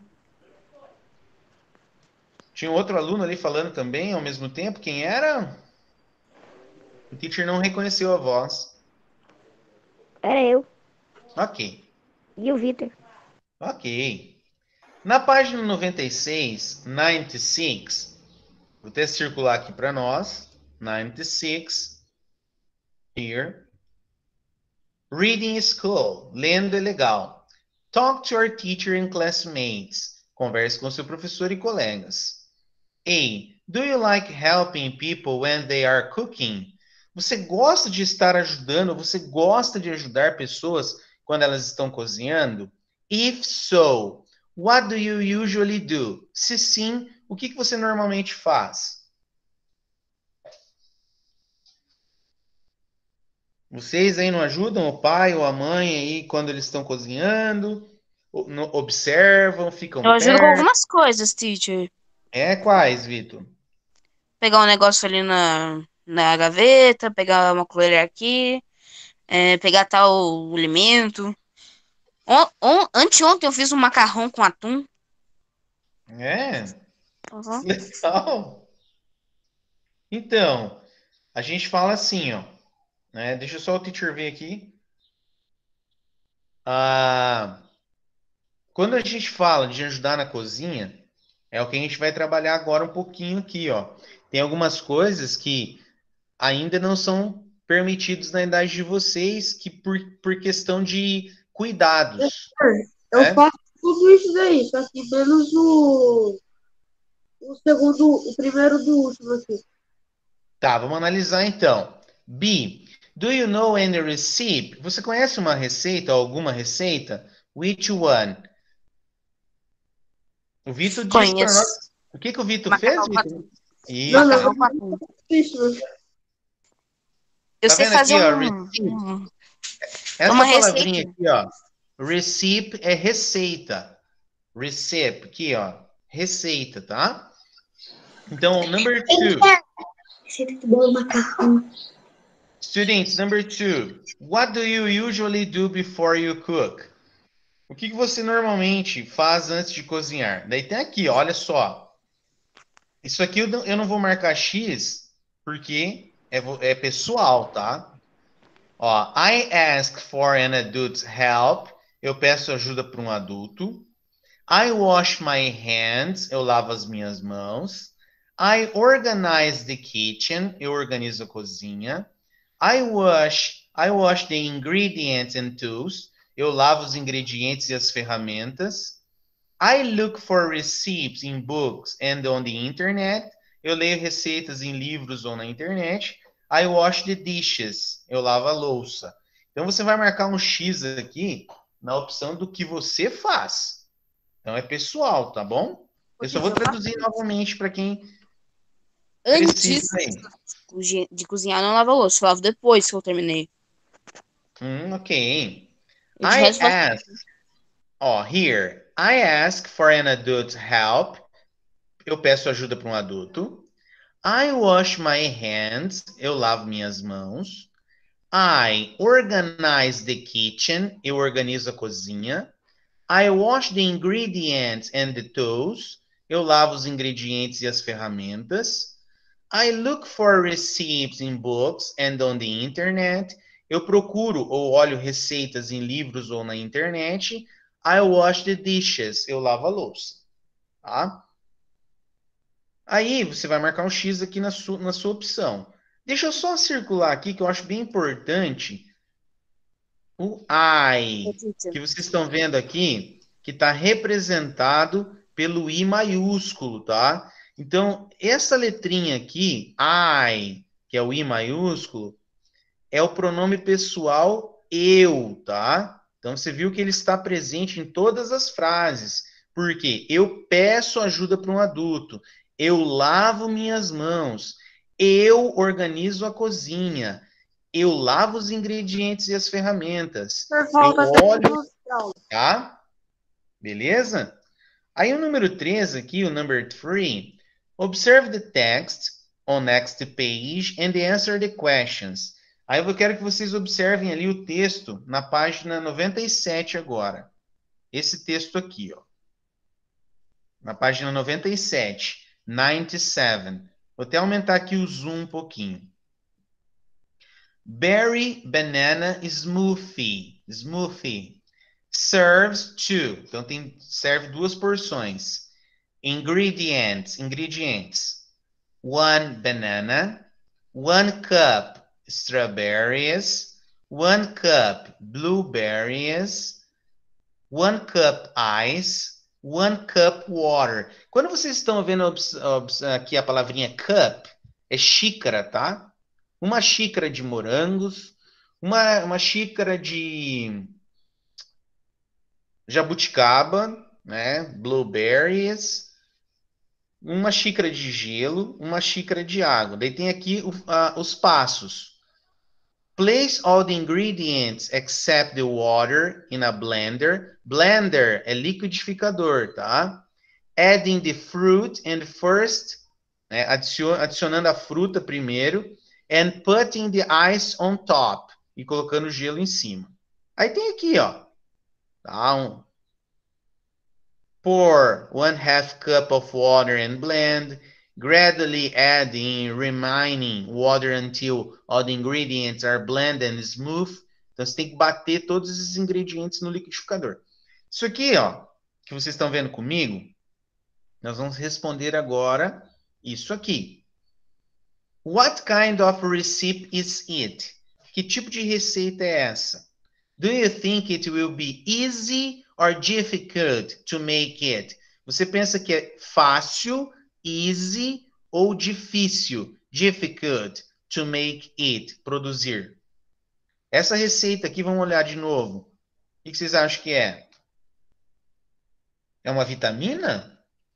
Tinha um outro aluno ali falando também ao mesmo tempo. Quem era? O teacher não reconheceu a voz. Era eu Ok, e o Vitor. ok. Na página noventa e seis, noventa e seis, vou até circular aqui para nós. noventa e seis, here. Reading School, lendo é legal. Talk to your teacher and classmates. Converse com seu professor e colegas. A. Do you like helping people when they are cooking? Você gosta de estar ajudando? Você gosta de ajudar pessoas quando elas estão cozinhando? If so, what do you usually do? Se sim, o que que você normalmente faz? Vocês aí não ajudam o pai ou a mãe aí quando eles estão cozinhando? O- no- Observam, ficam Eu ajudo com perto? algumas coisas, teacher. É quais, Vitor? Pegar um negócio ali na, na gaveta, pegar uma colher aqui, é, pegar tal alimento. On, on, anteontem eu fiz um macarrão com atum. É, Uhum. legal. Então, a gente fala assim, ó, né? Deixa só o teacher ver aqui. Ah, quando a gente fala de ajudar na cozinha, é o que a gente vai trabalhar agora um pouquinho aqui, ó. Tem algumas coisas que ainda não são permitidos na idade de vocês, que por, por questão de cuidados. Eu É? faço tudo isso daí, só que menos o, o segundo, o primeiro do último aqui. Tá, vamos analisar então. B. Do you know any recipe? Você conhece uma receita ou alguma receita? Which one? O Vitor disse para Conheço. nós. O que, que o Vitor fez, Macarrão com Vitor? atum. Isso. Não, não, Macarrão com atum. Isso, Eu Tá sei vendo fazer aqui, ó, um, recipe? um- Essa uma palavrinha receita. aqui, ó. Recipe é receita. Recipe, aqui, ó. Receita, tá? Então, number two. Receita de bolo macarrão. Students, number two. What do you usually do before you cook? O que que você normalmente faz antes de cozinhar? Daí tem aqui, ó, olha só. Isso aqui eu não, eu não vou marcar X porque é, vo- é pessoal, tá? Ó, I ask for an adult's help. Eu peço ajuda para um adulto. I wash my hands. Eu lavo as minhas mãos. I organize the kitchen. Eu organizo a cozinha. I wash, I wash the ingredients and tools. Eu lavo os ingredientes e as ferramentas. I look for recipes in books and on the internet. Eu leio receitas em livros ou na internet. I wash the dishes. Eu lavo a louça. Então você vai marcar um X aqui na opção do que você faz. Então é pessoal, tá bom? Eu só vou traduzir novamente para quem Antes precisa aí. cozi- de cozinhar, eu não lavo a louça. Eu lavo depois que eu terminei. Hum, ok. E de I resto, eu faço- ask. Ó, here. I ask for an adult's help. Eu peço ajuda para um adulto. I wash my hands. Eu lavo minhas mãos. I organize the kitchen. Eu organizo a cozinha. I wash the ingredients and the tools. Eu lavo os ingredientes e as ferramentas. I look for recipes in books and on the internet. Eu procuro ou olho receitas em livros ou na internet. I wash the dishes. Eu lavo a louça. Tá? Aí você vai marcar um X aqui na sua, na sua opção. Deixa eu só circular aqui que eu acho bem importante o I, que vocês estão vendo aqui, que está representado pelo I maiúsculo, tá? Então, essa letrinha aqui, I, que é o I maiúsculo, é o pronome pessoal eu, tá? Então, você viu que ele está presente em todas as frases. Por quê? Eu peço ajuda para um adulto. Eu lavo minhas mãos. Eu organizo a cozinha. Eu lavo os ingredientes e as ferramentas. Por Eu falta de olho, tradução. tá? Beleza? Aí o número três aqui, o number three, observe the text on next page and answer the questions. Aí eu quero que vocês observem ali o texto na página noventa e sete agora. Esse texto aqui, ó. Na página noventa e sete, noventa e sete. Vou até aumentar aqui o zoom um pouquinho. Berry banana smoothie. Smoothie. Serves two. Então tem, serve duas porções. Ingredients. Ingredientes. One banana. One cup strawberries. One cup blueberries. One cup ice. One cup water. Quando vocês estão vendo aqui a palavrinha cup, é xícara, tá? Uma xícara de morangos, uma, uma xícara de jabuticaba, né? Blueberries, uma xícara de gelo, uma xícara de água. Daí tem aqui o, uh, os passos. Place all the ingredients except the water in a blender. Blender é liquidificador, tá? Adding the fruit and first, né? Adicionando a fruta primeiro. And putting the ice on top. E colocando o gelo em cima. Aí tem aqui, ó. Tá? Um, pour one half cup of water and blend. Gradually adding, remaining water until all the ingredients are blended and smooth. Então você tem que bater todos esses ingredientes no liquidificador. Isso aqui, ó, que vocês estão vendo comigo, nós vamos responder agora isso aqui. What kind of recipe is it? Que tipo de receita é essa? Do you think it will be easy or difficult to make it? Você pensa que é fácil, easy ou difícil, difficult to make it, produzir? Essa receita aqui, vamos olhar de novo. O que vocês acham que é? É uma vitamina?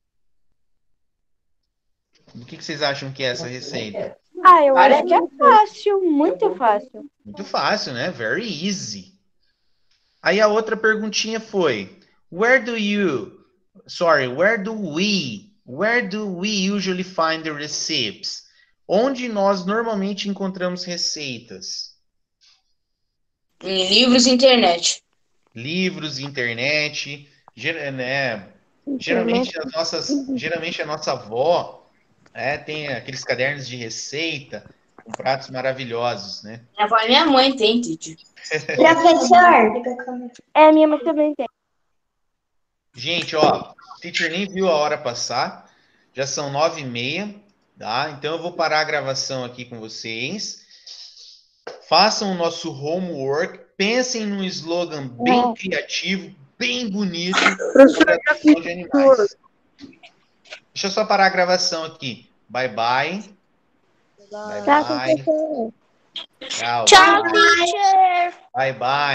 O que vocês acham que é essa receita? Ah, eu acho que é fácil, muito fácil. Muito fácil, né? Very easy. Aí a outra perguntinha foi: Where do you, sorry, where do we, where do we usually find the recipes? Onde nós normalmente encontramos receitas? Em livros e internet. Livros, internet, ger- né? Geralmente as nossas, geralmente a nossa avó, É, tem aqueles cadernos de receita com pratos maravilhosos, né? Minha avó e minha mãe tem, Titi. Professor, É, a minha mãe também tem. Gente, ó, o teacher nem viu a hora passar. Já são nove e meia, tá? Então eu vou parar a gravação aqui com vocês. Façam o nosso homework. Pensem num slogan bem criativo, bem bonito sobre a adoção de animais. Deixa eu só parar a gravação aqui. Bye, bye. Bye, Tá, bye. professor. Tchau. Tchau, bye, bye. teacher! Bye, bye.